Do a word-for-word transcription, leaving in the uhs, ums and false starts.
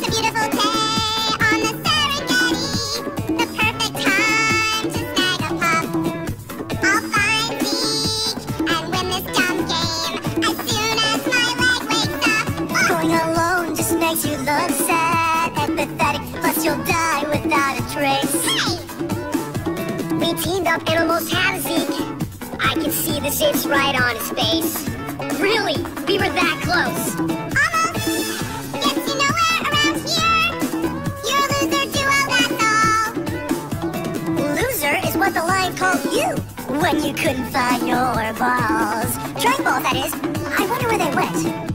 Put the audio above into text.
It's a beautiful day on the Serengeti. The perfect time to snag a pup. I'll find Zeke and win this dumb game as soon as my leg wakes up. Going alone just makes you look sad and pathetic. Plus you'll die without a trace. Hey! We teamed up and almost had a Zeke. I could see the shapes right on his face. Really, we were that close. Almost gets you nowhere around here. You're a loser duo, that's all. Loser is what the lion called you when you couldn't find your balls. Track balls, that is. I wonder where they went.